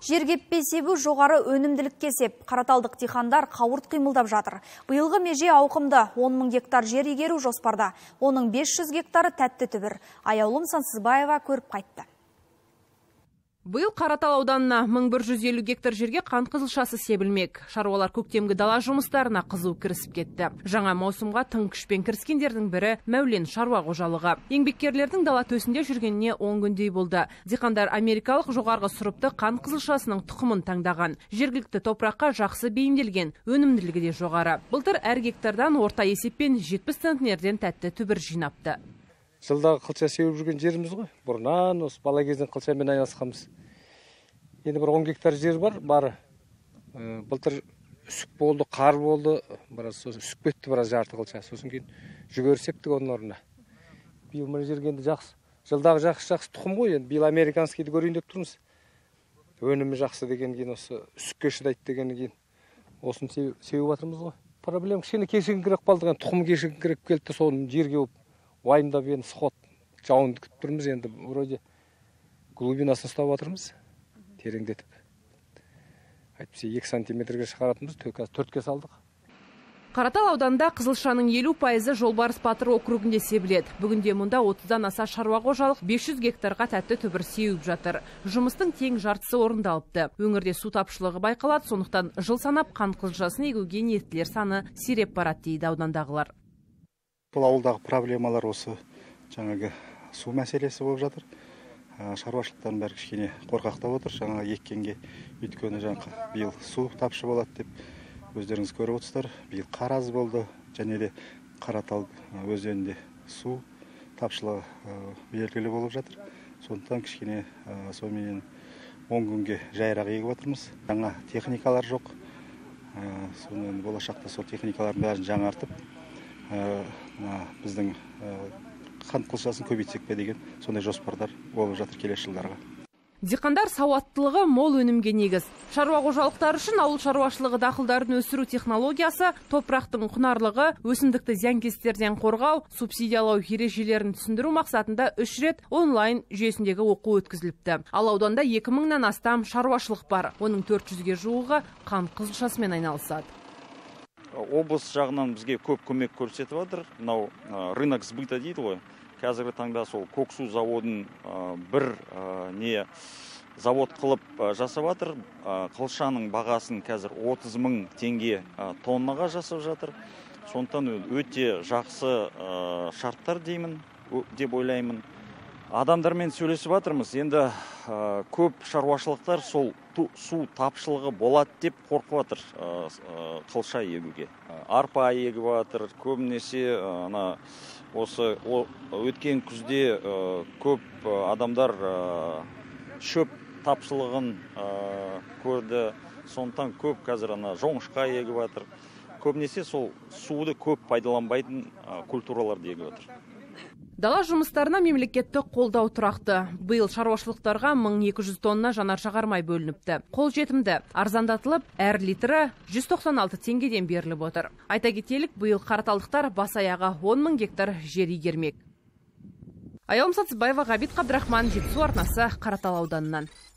Жерге себу жоғары өнімділікке сеп, қараталдық диқандар қауырт қимылдап жатыр. Биылғы меже ауқымды 10 мың гектар жер игеру жоспарда. Оның 500 гектары тәтті түбір. Аяулым Сансызбаева көріп қайтты. Биыл Қаратал ауданына 1150 гектар жерге қант қызылшасы себілмек. Шаруалар көктемгі дала жұмыстарына қызу кірісіп кетті. Жаңа маусымға тың күшпен кіріскендердің бірі Мәулен шаруа қожалығы. Еңбеккерлердің дала төсінде жүргеніне 10 күндей болды. Диқандар америкалық жоғарғы сұрыпты қант қызылшасының тұқымын таңдаған. Жергілікті топыраққа жақсы бейімделген, өнімділігі де жоғары. Былтыр әр гектардан орта есеппен 70 центнерден тәтті түбір жинапты. Жылдағы қылша сеуіп жүрген жеріміз ғой. Бұрыннан осы бала кезден қылшамен айналысқанбыз. Енді бір 10 гектар жер бар. Былтыр үсік болды, қар болды. Біраз үсік кетті, біраз жарты қылша. Сосын кейін жүгері септік оның орнына. Биыл мына жерге енді жақсы. Жылдағы жақсы тұқым ғой. Енді биыл американскийді көрейін деп тұрмыз. Өнімі жақсы деген кейін осы үсікке шыдайды деген кейін осын сеуіп жатырмыз ғой. Проблема кішкене кешігіңкірек қалды. Тұқым кешігіңкірек келді, соны жерге болып уайымдап енді сход жауынды күтіп тұрмыз. Енді вроде глубинасын ұстап жатырмыз, тереңдетіп. Әйтпесе 2 сантиметрге шығаратынбыз, 4-ке салдық. Қаратал ауданында қызылшаның 50% Жолбарыс Батыр округінде себіледі. Бүгінде мұнда 30-дан аса шаруа қожалық 500 гектарға тәтті түбір сеуіп жатыр. Жұмыстың тең жартысы орындалыпты. Өңірде су тапшылығы байқалады, сондықтан жыл санап қант қызылшасын егуге ниеттілер саны сиреп барады дейді аудандағылар. Бұл ауылдағы проблемалар осы жаңағы су мәселесі болып жатыр. Шаруашылықтардың бәрі кішкене қорқақтап отыр. Жаңағы еккенге өйткені биыл су тапшы болады деп өздеріңіз көріп отырсыздар. Биыл қар аз болды, және де Қаратал өзенінде су тапшылығы белгілі болып жатыр. Сондықтан кішкене сонымен 10 күнге жайырақ егіп отырмыз. Жаңа техникалар жоқ. Сонымен болашақта сол техникалардың бәрін жаңартып біздің қант қызылшасын көбейтсек пе деген сондай жоспардар болып жатыр келесі жылдарға. Диқандар сауаттылығы мол өнімге негіз. Шаруа қожалықтары үшін ауыл шаруашылығы дақылдарын өсіру технологиясы, топырақтың құнарлығы, өсімдікті зиянкестерден қорғау, субсидиялау ережелерін түсіндіру мақсатында 3 рет онлайн жүйесіндегі оқу өткізіліпті. Ал ауданда 2000-нан астам шаруашылық бар. Оның 400-ге жуығы қант қызылшасымен айналысады. Облыс жағынан бізге көп көмек көрсетіп жатыр. Мынау рынок сбыта дейді ғой. Қазіргі таңда сол Көксу заводын бір завод қылып жасап жатыр. Қылшаның бағасын қазір 30 мың теңге тоннаға жасап жатыр. Сондықтан өте жақсы шарттар деймін, деп ойлаймын. Адамдармен сөйлесіп жатырмыз. Енді көп шаруашылықтар сол су тапшылығы болады деп қорқып жатыр қылша егуге. Арпа егіп жатыр, көбінесе осы өткен күзде көп адамдар шөп тапшылығын көрді. Сондықтан көп қазір жоңышқа егіп жатыр. Көбінесе сол суды көп пайдаланбайтын культураларды егіп жатыр. Дала жұмыстарына мемлекеттік қолдау тұрақты. Биыл шаруашылықтарға 1200 тонна жанар-жағармай бөлініпті. Қол жетімді, арзандатылып, әр литрі 196 теңгеден беріліп отыр. Айта кетелік, биыл қараталдықтар бас аяғы 10 мың гектар жер игермек. Аяулым Сансызбаева, Ғабит Қабдрахман, Жетісу арнасы, Қаратал ауданынан.